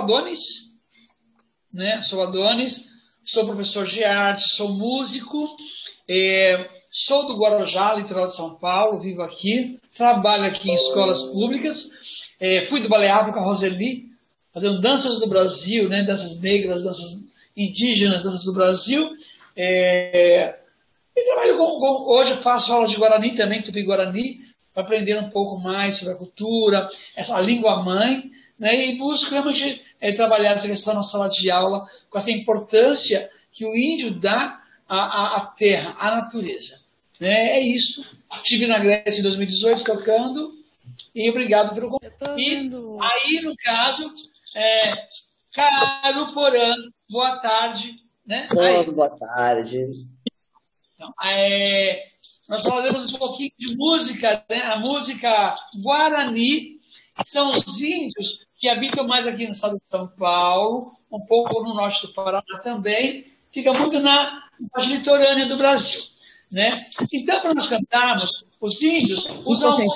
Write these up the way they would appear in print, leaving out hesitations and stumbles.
Adonis, né? Sou Adonis, sou professor de arte, sou músico, sou do Guarujá, litoral de São Paulo, vivo aqui, trabalho aqui em escolas públicas, fui do Balé Afro com a Roseli, fazendo danças do Brasil, né? Danças negras, danças indígenas, danças do Brasil. E trabalho hoje eu faço aula de Guarani também, Tupi-Guarani, para aprender um pouco mais sobre a cultura, essa língua mãe, né? E busco realmente trabalhar essa questão na sala de aula, com essa importância que o índio dá à terra, à natureza. Né? É isso. Estive na Grécia em 2018 tocando, e obrigado pelo convite. E aí, no caso, Caro Porã, boa tarde. Né? Boa tarde. Então, nós falaremos um pouquinho de música, né? A música Guarani, são os índios que habitam mais aqui no estado de São Paulo, um pouco no norte do Paraná também, fica muito na parte litorânea do Brasil. Né? Então, para nós cantarmos, os índios usam alguns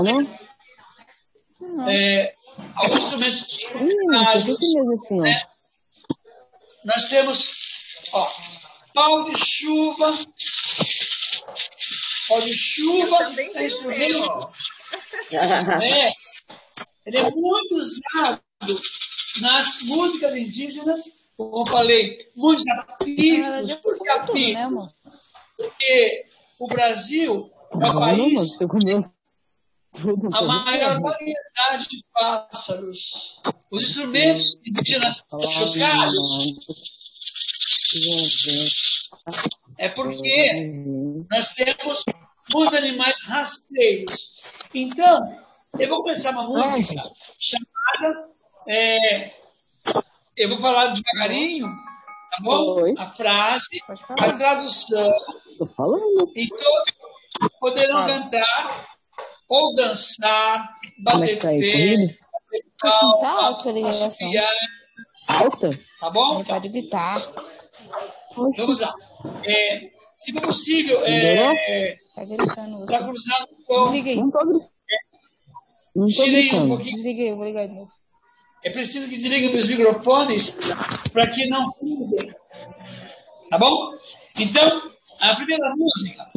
instrumentos musicais, né? Nós temos pau de chuva é instrumento. Ele é muito usado nas músicas indígenas, como eu falei, muitos apicos. Por que apicos? Porque o Brasil é o país a maior variedade de pássaros. Os instrumentos indígenas chocados é porque nós temos os animais rastreiros. Então, eu vou começar uma música chamada... eu vou falar devagarinho, tá bom? A frase, a tradução. E todos poderão cantar ou dançar, bater pé, palma, assobiar. Tá bom? Pode gritar. Vamos lá. Se for possível, Tá gritando. tá cruzando com... Desliguei. Tirei um pouquinho. Desliguei, vou ligar de novo. É preciso que desliguem meus microfones para que não cruzem. Tá bom? Então, a primeira música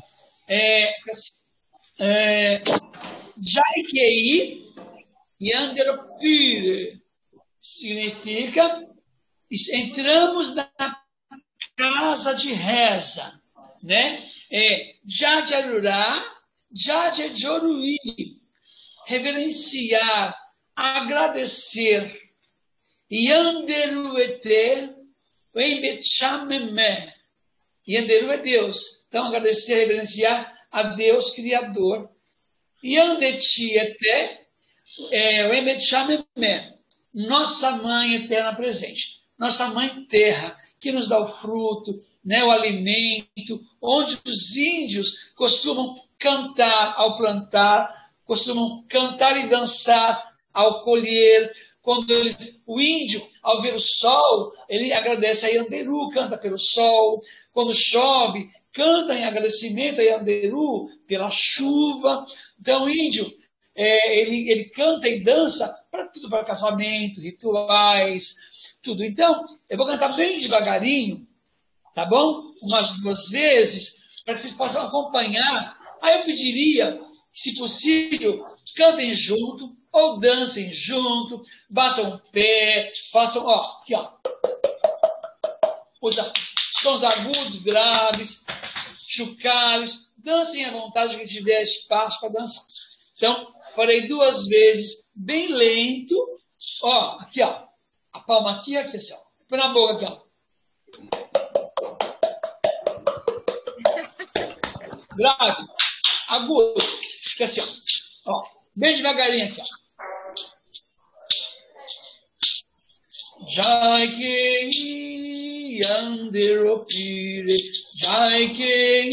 Jaikei Yanderopire significa entramos na casa de reza, né? Jajarurá, Jajajoruí, reverenciar, agradecer. Yanderuete, Embechamemé. Yanderu é Deus. Então, agradecer, reverenciar a Deus Criador. Yandetiete, Embechamemé. Nossa Mãe Eterna Presente. Nossa Mãe Terra, que nos dá o fruto, né, o alimento, onde os índios costumam cantar ao plantar, costumam cantar e dançar ao colher. Quando o índio, ao ver o sol, ele agradece a Yanderu, canta pelo sol. Quando chove, canta em agradecimento a Yanderu pela chuva. Então, o índio, ele canta e dança para tudo, para casamento, rituais, tudo. Então, eu vou cantar bem devagarinho, tá bom? Umas 2 vezes, para que vocês possam acompanhar. Aí eu pediria, se possível, cantem junto, ou dancem junto, batam o pé, façam, aqui, usa sons agudos, graves, chocalhos, dancem à vontade, que tiver espaço para dançar. Então, farei 2 vezes, bem lento, aqui, a palma aqui, aqui, assim, põe na boca aqui, grave, agudo, aqui assim, bem devagarinho aqui, Jaikei Yanderopire, Jaikei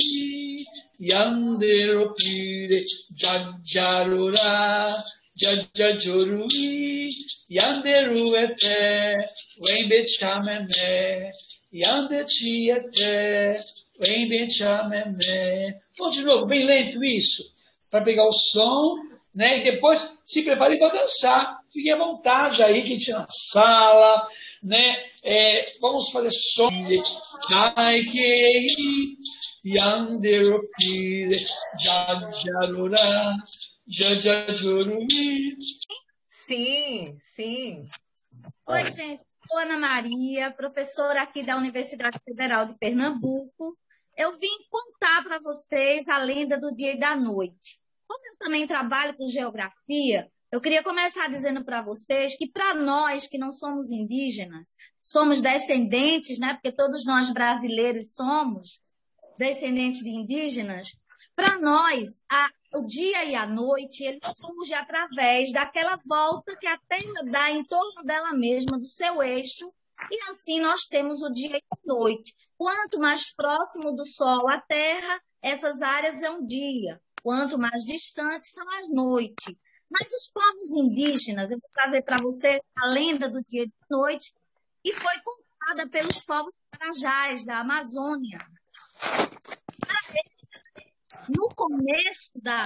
Yanderopire, Jajarura, Jajajorui, Yanderuete, Wembechamemé, Yandetiete, Wembechamemé. Vamos de novo, bem lento isso, para pegar o som, né? E depois se preparem para dançar. Fique à vontade aí, quem tinha na sala, né? Vamos fazer som. Ai, que Yanderopire, Jajarura, Jajajurumi. Sim, sim. Oi, gente. Sou Ana Maria, professora aqui da Universidade Federal de Pernambuco. Eu vim contar para vocês a lenda do dia e da noite. Como eu também trabalho com geografia, eu queria começar dizendo para vocês que para nós que não somos indígenas, somos descendentes, né? Porque todos nós brasileiros somos descendentes de indígenas. Para nós, o dia e a noite, ele surge através daquela volta que a Terra dá em torno dela mesma, do seu eixo, e assim nós temos o dia e a noite. Quanto mais próximo do Sol a Terra, essas áreas é um dia. Quanto mais distantes são as noites. Mas os povos indígenas, eu vou trazer para você a lenda do dia e da noite, que foi contada pelos povos carajás da Amazônia. No começo da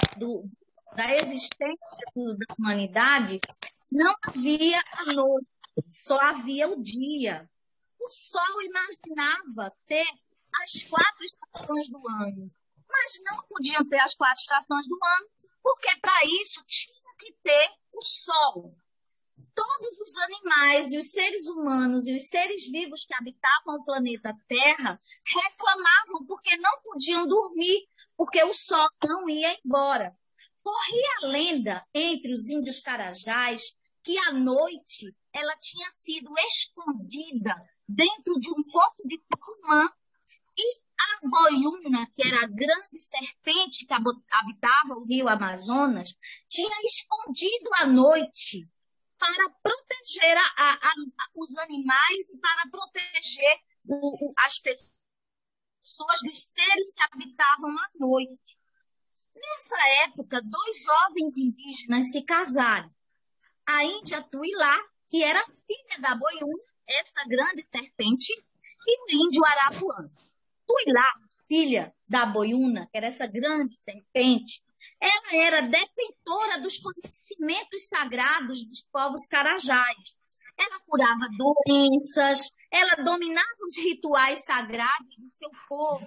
existência da humanidade, não havia a noite, só havia o dia. O Sol imaginava ter as 4 estações do ano, mas não podiam ter as 4 estações do ano, porque para isso tinha que ter o Sol. Todos os animais e os seres humanos e os seres vivos que habitavam o planeta Terra reclamavam porque não podiam dormir, porque o sol não ia embora. Corria a lenda entre os índios carajás que à noite ela tinha sido escondida dentro de um copo de tucumã e a boiúna, que era a grande serpente que habitava o rio Amazonas, tinha escondido à noite para proteger os animais e para proteger as pessoas dos seres que habitavam à noite. Nessa época, 2 jovens indígenas se casaram. A índia Tuilá, que era filha da boiúna, essa grande serpente, e o índio Arapuã. Tuilá, filha da boiúna, que era essa grande serpente, ela era detentora dos conhecimentos sagrados dos povos carajás. Ela curava doenças, ela dominava os rituais sagrados do seu povo.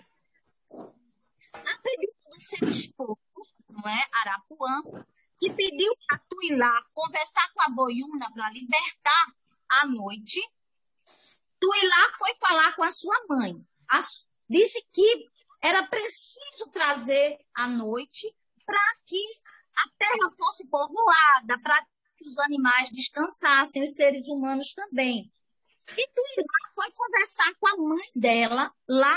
A pedido do seu esposo, não é, Arapuã, que pediu a Tuilá conversar com a boiúna para libertar a noite, Tuilá foi falar com a sua mãe. Disse que era preciso trazer a noite para que a terra fosse povoada, para que os animais descansassem, os seres humanos também. E Tuilá foi conversar com a mãe dela, lá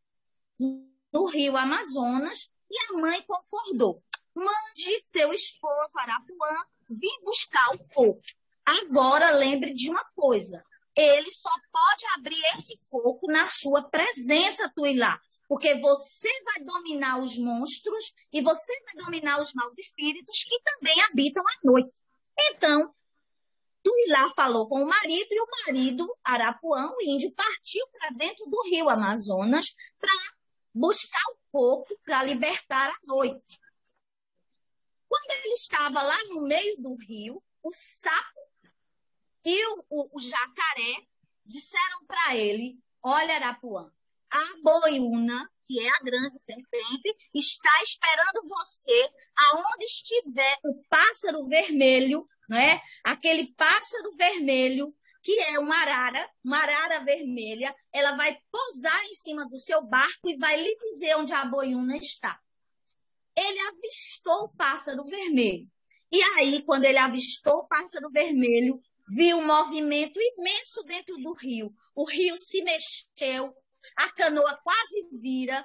no rio Amazonas, e a mãe concordou. Mande seu esposo, Arapuã, vir buscar o fogo. Agora, lembre de uma coisa, ele só pode abrir esse fogo na sua presença, Tuilá. Porque você vai dominar os monstros e você vai dominar os maus espíritos que também habitam à noite. Então, Tuilá falou com o marido e o marido, Arapuã, o índio, partiu para dentro do rio Amazonas para buscar o fogo para libertar a noite. Quando ele estava lá no meio do rio, o sapo e o jacaré disseram para ele: olha, Arapuã, a boiúna, que é a grande serpente, está esperando você aonde estiver o pássaro vermelho, né? Aquele pássaro vermelho, que é uma arara vermelha, ela vai pousar em cima do seu barco e vai lhe dizer onde a boiúna está. Ele avistou o pássaro vermelho. E aí, quando ele avistou o pássaro vermelho, viu um movimento imenso dentro do rio. O rio se mexeu, a canoa quase vira,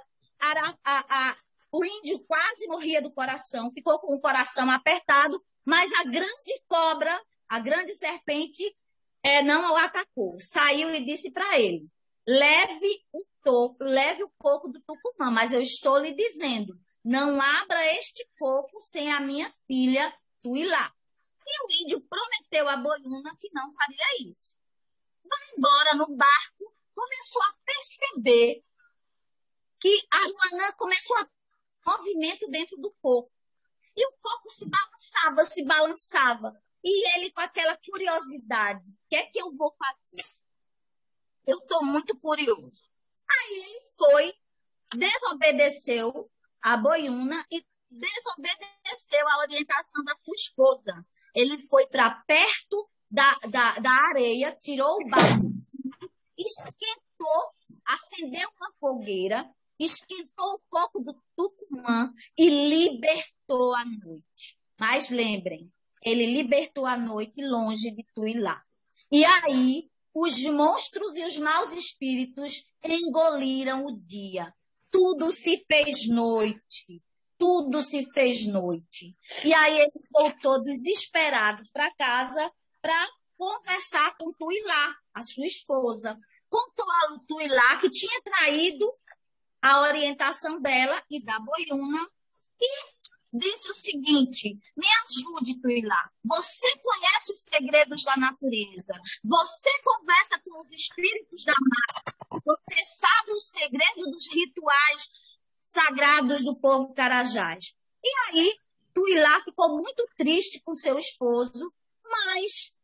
o índio quase morria do coração, ficou com o coração apertado, mas a grande cobra, a grande serpente, não o atacou. Saiu e disse para ele: leve o coco do tucumã, mas eu estou lhe dizendo, não abra este coco sem a minha filha Tuilá. E o índio prometeu à boiúna que não faria isso. Vai embora no barco, começou a perceber que a Aruanã começou a movimento dentro do coco. E o coco se balançava, se balançava. E ele com aquela curiosidade, o que é que eu vou fazer? Eu estou muito curioso. Aí ele foi, desobedeceu a Boiuna e desobedeceu a orientação da sua esposa. Ele foi para perto da areia, tirou o barco, esquentou, acendeu uma fogueira, esquentou um pouco do tucumã e libertou a noite. Mas lembrem, ele libertou a noite longe de Tuilá. E aí, os monstros e os maus espíritos engoliram o dia. Tudo se fez noite. Tudo se fez noite. E aí ele voltou desesperado para casa para conversar com Tuilá, a sua esposa. Contou a Tuilá que tinha traído a orientação dela e da Boiuna e disse o seguinte: me ajude, Tuilá. Você conhece os segredos da natureza. Você conversa com os espíritos da mata. Você sabe os segredos dos rituais sagrados do povo Carajás. E aí, Tuilá ficou muito triste com seu esposo, mas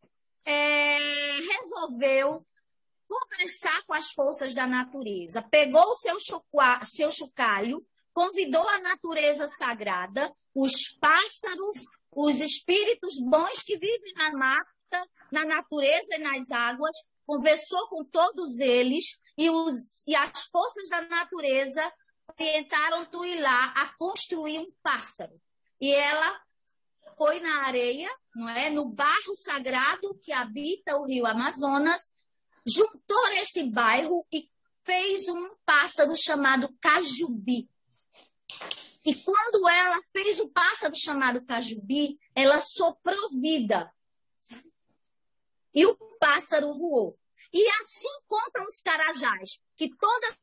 resolveu conversar com as forças da natureza. Pegou o seu chocalho, convidou a natureza sagrada, os pássaros, os espíritos bons que vivem na mata, na natureza e nas águas, conversou com todos eles e as forças da natureza orientaram Tuilá a construir um pássaro. E ela foi na areia, não é? No barro sagrado que habita o rio Amazonas, juntou esse bairro e fez um pássaro chamado cajubi. E quando ela fez o pássaro chamado cajubi, ela soprou vida. E o pássaro voou. E assim contam os Carajás, que toda...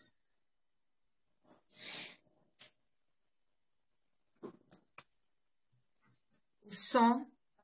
O som.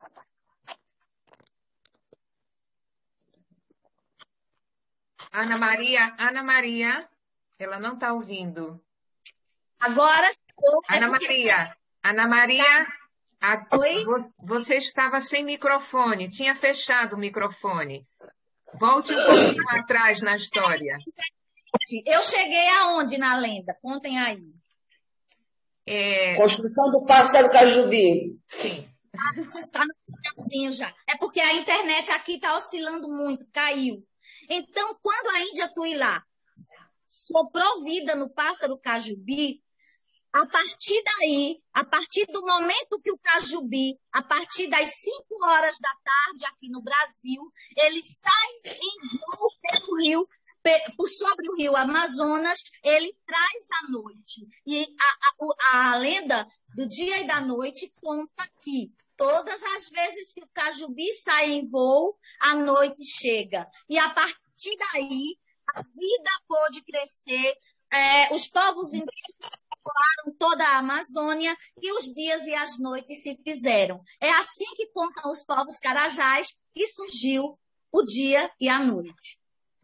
Ana Maria, ela não está ouvindo. Agora... Ana Maria, Oi? Você estava sem microfone, tinha fechado o microfone. Volte um pouquinho atrás na história. Eu cheguei aonde na lenda? Contem aí. Construção do pássaro cajubi. Sim. Está no finalzinho já. É porque a internet aqui está oscilando muito, caiu. Então, quando a Índia Tuilá soprou vida no pássaro cajubi, a partir daí, a partir do momento que o cajubi, a partir das 5 horas da tarde aqui no Brasil, ele sai em voo pelo rio, sobre o rio Amazonas, ele traz a noite. E a lenda do dia e da noite conta que todas as vezes que o cajubi sai em voo, a noite chega. E a partir daí, a vida pôde crescer, os povos indígenas popularam toda a Amazônia e os dias e as noites se fizeram. É assim que contam os povos Carajás que surgiu o dia e a noite.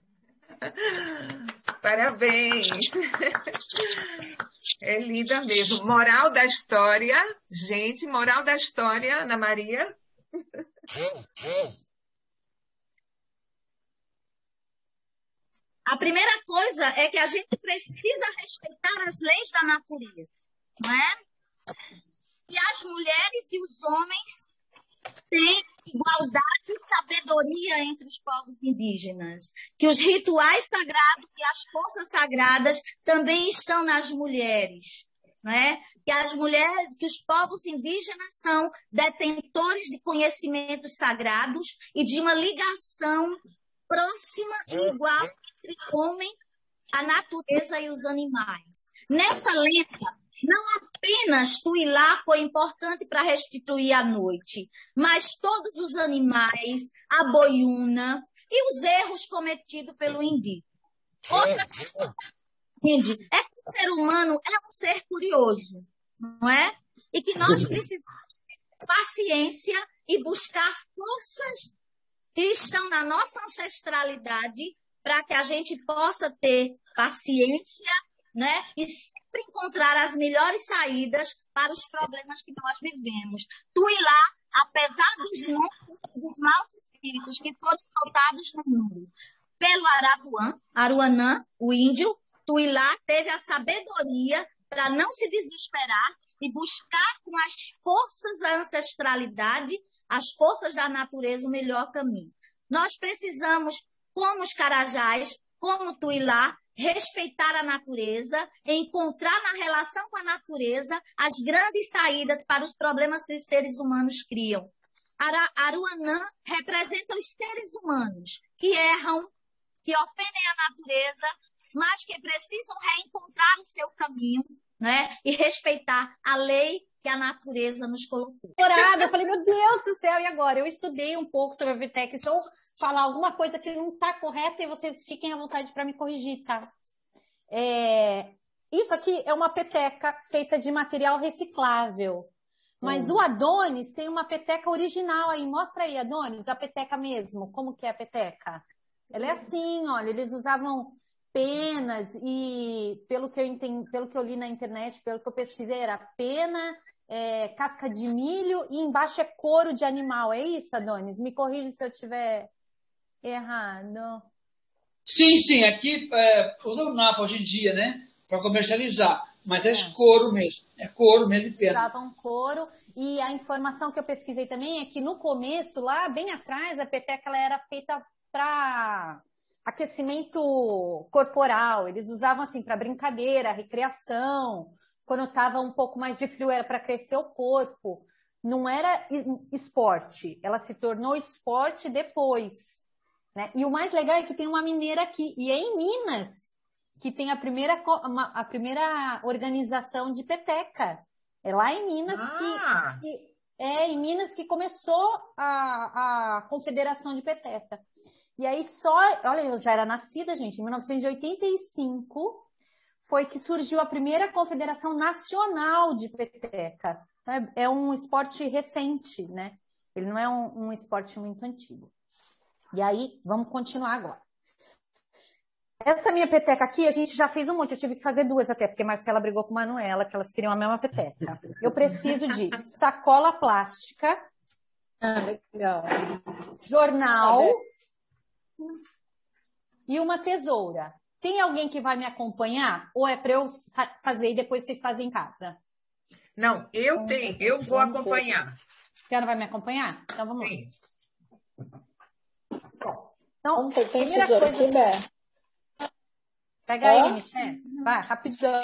Parabéns! É linda mesmo. Moral da história, gente, moral da história, Ana Maria. A primeira coisa é que a gente precisa respeitar as leis da natureza, não é? Que as mulheres e os homens têm igualdade e sabedoria entre os povos indígenas. Que os rituais sagrados e as forças sagradas também estão nas mulheres, não é? Que as mulheres, que os povos indígenas são detentores de conhecimentos sagrados e de uma ligação próxima e igual entre o homem, a natureza e os animais. Nessa lenda, não apenas Tuilá foi importante para restituir a noite, mas todos os animais, a boiuna e os erros cometidos pelo indígena. Outra coisa, é que o ser humano é um ser curioso, não é? E que nós precisamos ter paciência e buscar forças que estão na nossa ancestralidade para que a gente possa ter paciência, né? E sempre encontrar as melhores saídas para os problemas que nós vivemos. Tuilá apesar dos maus espíritos que foram soltados no mundo pelo Aruanã, o índio, Tuilá teve a sabedoria para não se desesperar e buscar com as forças da ancestralidade, as forças da natureza, o melhor caminho. Nós precisamos, como os carajás, como Tuilá, respeitar a natureza, encontrar na relação com a natureza as grandes saídas para os problemas que os seres humanos criam. Aruanã representa os seres humanos que erram, que ofendem a natureza, mas que precisam reencontrar o seu caminho, né? E respeitar a lei que a natureza nos colocou. Eu falei, meu Deus do céu, e agora? Eu estudei um pouco sobre a peteca, se eu falar alguma coisa que não está correta, e vocês fiquem à vontade para me corrigir, tá? Isso aqui é uma peteca feita de material reciclável, mas o Adonis tem uma peteca original aí. Mostra aí, Adonis, a peteca mesmo. Como que é a peteca? Ela é assim, olha, eles usavam penas e, pelo que eu entendi, pelo que eu li na internet, pelo que eu pesquisei, era pena, casca de milho e embaixo é couro de animal. É isso, Adonis? Me corrige se eu estiver errado. Sim. Aqui usa o napa hoje em dia, né? Para comercializar. Mas é couro mesmo. É couro mesmo e pena. Usavam couro. E a informação que eu pesquisei também é que no começo, lá bem atrás, a peteca ela era feita para aquecimento corporal. Eles usavam assim para brincadeira, recreação. Quando estava um pouco mais de frio era para crescer o corpo. Não era esporte. Ela se tornou esporte depois, né? E o mais legal é que tem uma mineira aqui, e é em Minas que tem a primeira organização de peteca. É lá em Minas em Minas que começou a Confederação de Peteca. E aí olha, eu já era nascida, gente, em 1985 foi que surgiu a primeira Confederação Nacional de Peteca. É um esporte recente, né? Ele não é um esporte muito antigo. E aí, vamos continuar agora. Essa minha peteca aqui, a gente já fez um monte. Eu tive que fazer duas até, porque a Marcela brigou com a Manuela, que elas queriam a mesma peteca. Eu preciso de sacola plástica. Legal. Jornal. E uma tesoura. Tem alguém que vai me acompanhar? Ou é para eu fazer e depois vocês fazem em casa? Não, eu vou acompanhar. Você não vai me acompanhar? Então vamos Sim. lá. Então, Tem primeira tesoura coisa... aqui, Bé? Pega aí, Michelle. Vai, rapidão.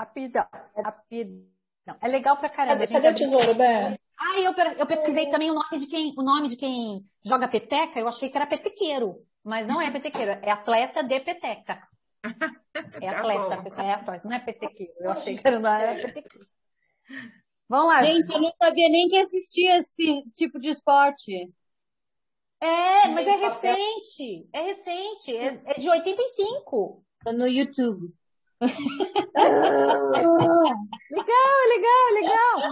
É legal pra caramba. Cadê o tesouro, Bé? Eu pesquisei também o nome de quem joga peteca. Eu achei que era petequeiro, mas não é petequeiro, é atleta de peteca. É atleta, a pessoa é atleta, não é petequeiro. Eu achei que era petequeiro. Vamos lá. Gente, eu não sabia nem que existia esse tipo de esporte. Mas é recente. É recente. É de 85. Tô no YouTube. Legal.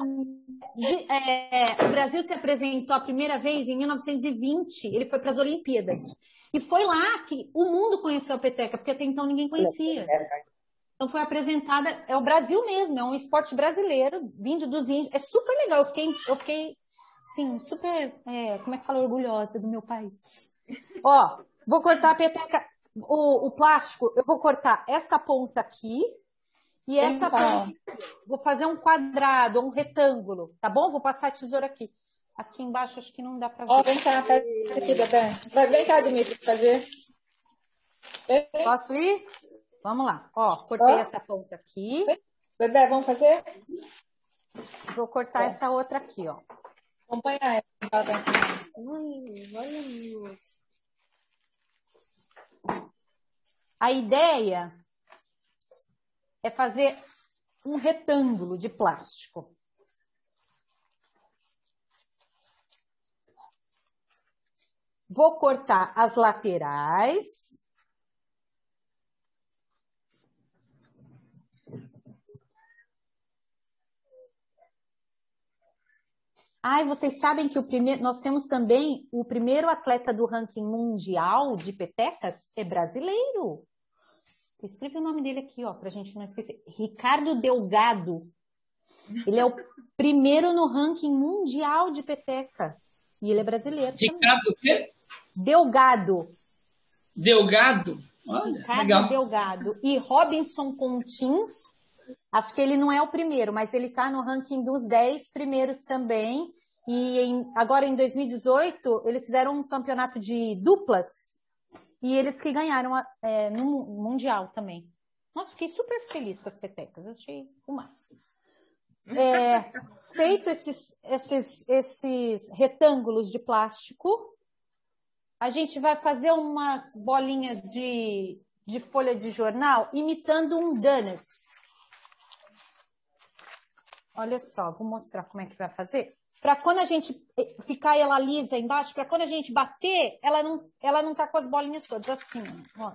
O Brasil se apresentou a primeira vez em 1920. Ele foi para as Olimpíadas. E foi lá que o mundo conheceu a peteca, porque até então ninguém conhecia. Então foi apresentada, é o Brasil mesmo, é um esporte brasileiro, vindo dos índios. É super legal, eu fiquei assim, super, como é que fala, orgulhosa do meu país. Ó, vou cortar a peteca, o plástico, eu vou cortar esta ponta aqui e essa ponta. Vou fazer um quadrado, um retângulo, tá bom? Vou passar a tesoura aqui. Aqui embaixo acho que não dá pra ver. Ó, vem cá, faz isso aqui, Bebé. Vem cá, Dimitri, fazer. Posso ir? Vamos lá. Ó, cortei essa ponta aqui. Bebé, vamos fazer? Vou cortar essa outra aqui, ó. Acompanhar ela. A ideia é fazer um retângulo de plástico. Vou cortar as laterais. Vocês sabem que nós temos também o primeiro atleta do ranking mundial de petecas é brasileiro. Eu escrevi o nome dele aqui, ó, pra gente não esquecer. Ricardo Delgado. Ele é o primeiro no ranking mundial de peteca. E ele é brasileiro também. Ricardo o quê? Delgado. Delgado? Olha, Ricardo legal. Delgado. E Robinson Contins, acho que ele não é o primeiro, mas ele está no ranking dos 10 primeiros também. E agora em 2018, eles fizeram um campeonato de duplas e eles que ganharam no Mundial também. Nossa, fiquei super feliz com as petecas, achei o máximo. Feito esses retângulos de plástico, a gente vai fazer umas bolinhas de folha de jornal imitando um donuts. Olha só, vou mostrar como é que vai fazer. Para quando a gente ficar ela lisa embaixo, para quando a gente bater, ela não tá com as bolinhas todas assim, ó.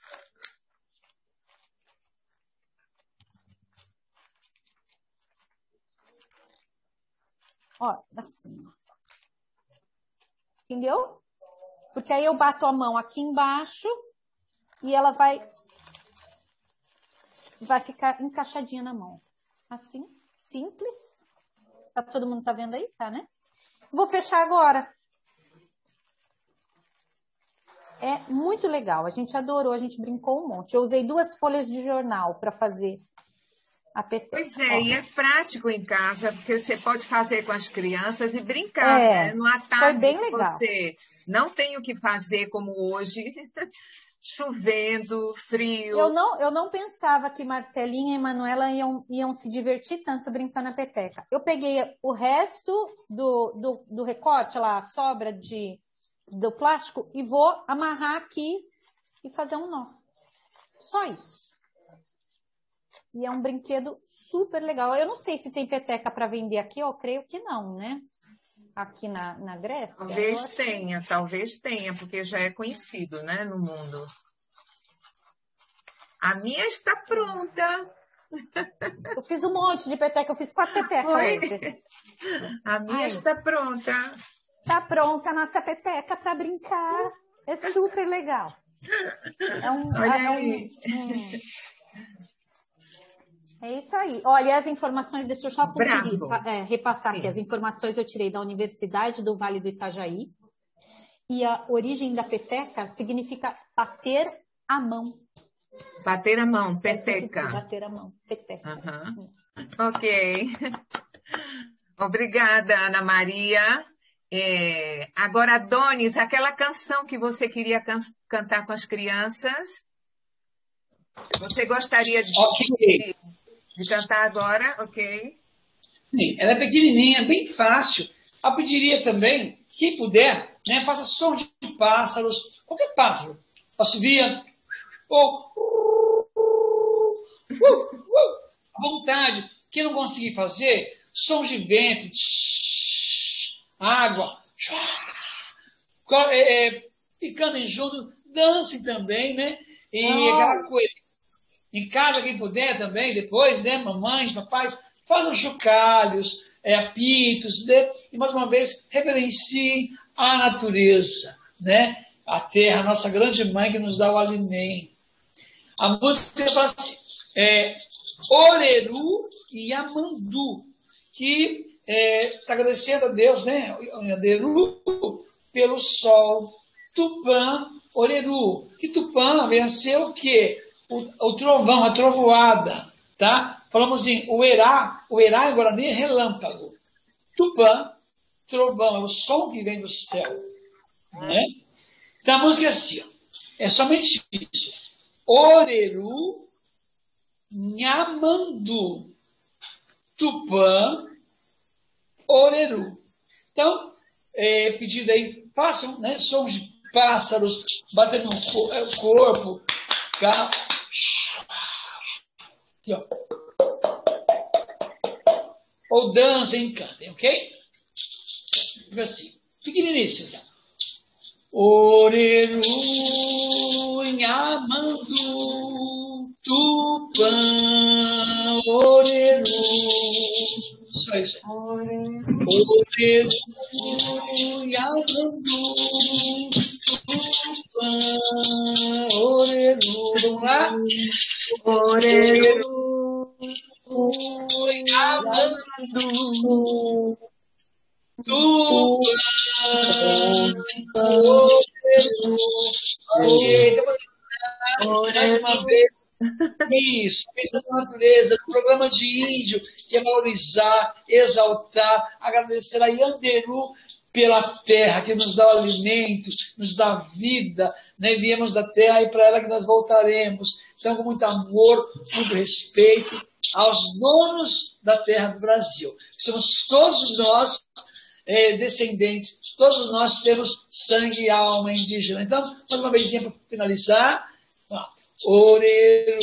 Ó, assim. Entendeu? Porque aí eu bato a mão aqui embaixo e ela vai ficar encaixadinha na mão. Assim, simples. Todo mundo tá vendo aí? Tá, né? Vou fechar agora. É muito legal. A gente adorou, a gente brincou um monte. Eu usei 2 folhas de jornal para fazer a peteca. Pois é, e é prático em casa, porque você pode fazer com as crianças e brincar, né? No Foi tarde bem legal. você não tem o que fazer como hoje, chovendo, frio. Eu não pensava que Marcelinha e Manuela iam se divertir tanto brincando na peteca. Eu peguei o resto do recorte, lá, a sobra do plástico, e vou amarrar aqui e fazer um nó. Só isso. E é um brinquedo super legal. Eu não sei se tem peteca para vender aqui, eu creio que não, né? Aqui na Grécia. Talvez tenha, porque já é conhecido, né, no mundo. A minha está pronta. Eu fiz um monte de peteca, eu fiz 4 petecas hoje. A minha está pronta. Tá pronta a nossa peteca para brincar. É super legal. É isso aí. Olha, as informações, deixa eu só repassar aqui. As informações eu tirei da Universidade do Vale do Itajaí. E a origem da peteca significa bater a mão. Bater a mão, peteca. Bater a mão, peteca. Ok. Obrigada, Ana Maria. Agora, Adonis, aquela canção que você queria cantar com as crianças, você gostaria de cantar agora? Ok. Sim, ela é pequenininha, bem fácil. Eu pediria também, quem puder, né, faça som de pássaros, qualquer pássaro. Assovia, ou à vontade. Quem não conseguir fazer, sons de vento, água, ficando junto, dancem também, né? E aquela coisa. Em casa, quem puder também, depois, né? Mamães, papais, façam chocalhos, apitos, né? E mais uma vez, reverenciem a natureza, né? A terra, a nossa grande mãe que nos dá o alimento. A música fala assim, Oreru e Amandu, que está agradecendo a Deus, né? Oreru pelo sol, Tupã, Oreru. Que Tupã venceu o quê? O trovão, a trovoada, tá? Falamos assim, o Erá em Guarani é relâmpago. Tupã, trovão, é o som que vem do céu, né? Então a música é assim, ó, é somente isso. Oreru, Nhamandu, Tupã, Oreru. Então, pedido aí, façam, né, sons de pássaros, batendo no corpo, cá. Aqui, ó. Ou dancem, cantem, ok? Fica assim, pequeniníssimo já. Oreru, Nhamandu, Tupã, Oreru. Só isso aí. Oreru, Nhamandu, Tupã, Oreru. Vamos lá? Oreru, Nhamandu, Então, mais uma vez, isso, pensando na natureza, no programa de índio, que é valorizar, exaltar, agradecer a Yanderu pela terra, que nos dá o alimento, nos dá vida, né? Viemos da terra e para ela que nós voltaremos. Então, com muito amor, muito respeito aos donos da terra do Brasil. Somos todos nós descendentes, todos nós temos sangue e alma indígena. Então, mais uma vez, para finalizar, Oreruia,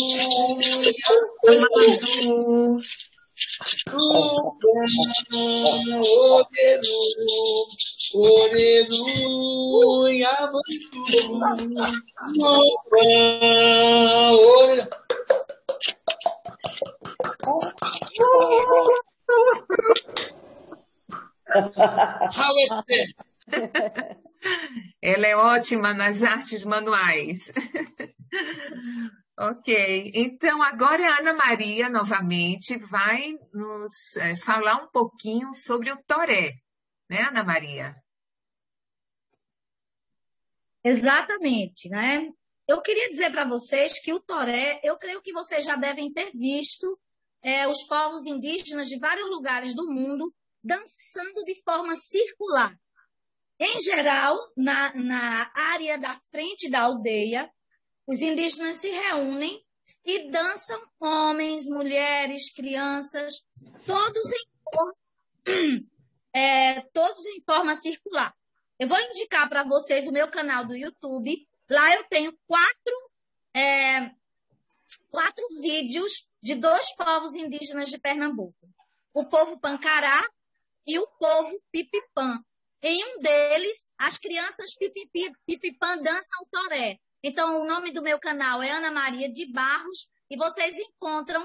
ela é ótima nas artes manuais. Ok, então agora a Ana Maria novamente vai nos falar um pouquinho sobre o toré, né, Ana Maria? Exatamente, né? Eu queria dizer para vocês que o toré, eu creio que vocês já devem ter visto os povos indígenas de vários lugares do mundo dançando de forma circular. Em geral, na área da frente da aldeia, os indígenas se reúnem e dançam homens, mulheres, crianças, todos em forma circular. Eu vou indicar para vocês o meu canal do YouTube. Lá eu tenho quatro vídeos de 2 povos indígenas de Pernambuco. O povo Pancará e o povo Pipipã. Em um deles, as crianças Pipipã dançam o toré. Então, o nome do meu canal é Ana Maria de Barros e vocês encontram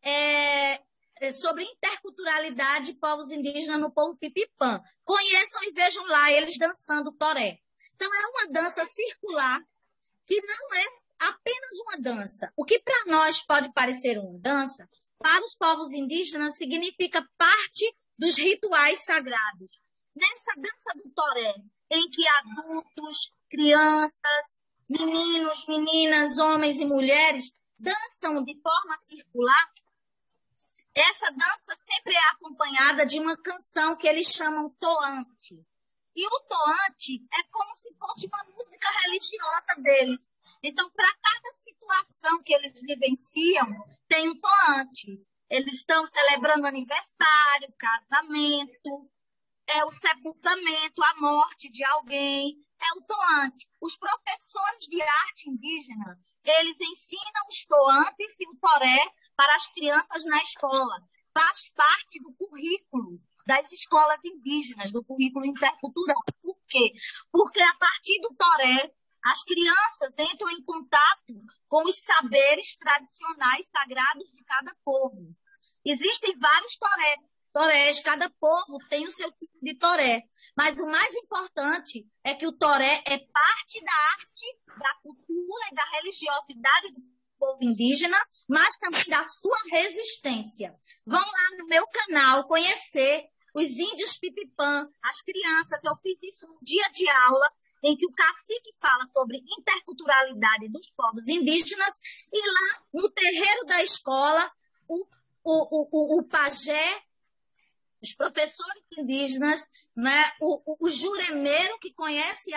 sobre interculturalidade de povos indígenas no povo Pipipã. Conheçam e vejam lá eles dançando toré. Então, é uma dança circular que não é apenas uma dança. O que para nós pode parecer uma dança, para os povos indígenas significa parte dos rituais sagrados. Nessa dança do toré, em que adultos, crianças, meninos, meninas, homens e mulheres dançam de forma circular, essa dança sempre é acompanhada de uma canção que eles chamam toante. E o toante é como se fosse uma música religiosa deles. Então, para cada situação que eles vivenciam, tem um toante. Eles estão celebrando aniversário, casamento, o sepultamento, a morte de alguém, é o toante. Os professores de arte indígena, eles ensinam os toantes e o toré para as crianças na escola. Faz parte do currículo das escolas indígenas, do currículo intercultural. Por quê? Porque a partir do toré, as crianças entram em contato com os saberes tradicionais sagrados de cada povo. Existem vários torés, cada povo tem o seu tipo de toré. Mas o mais importante é que o toré é parte da arte, da cultura e da religiosidade do povo indígena, mas também da sua resistência. Vão lá no meu canal conhecer os índios Pipipã, as crianças. Eu fiz isso no dia de aula, em que o cacique fala sobre interculturalidade dos povos indígenas, e lá no terreiro da escola, o pajé, os professores indígenas, né, o juremeiro que conhece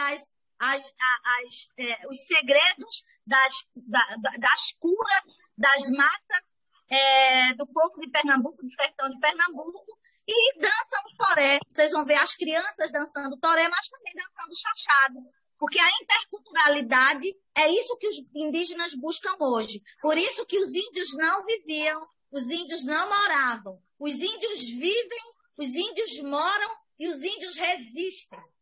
os segredos das curas, das matas do povo de Pernambuco, do sertão de Pernambuco, e dançam o toré. Vocês vão ver as crianças dançando toré, mas também dançando chachado, porque a interculturalidade é isso que os indígenas buscam hoje. Por isso que os índios não viviam, os índios não moravam. Os índios vivem, os índios moram e os índios resistem.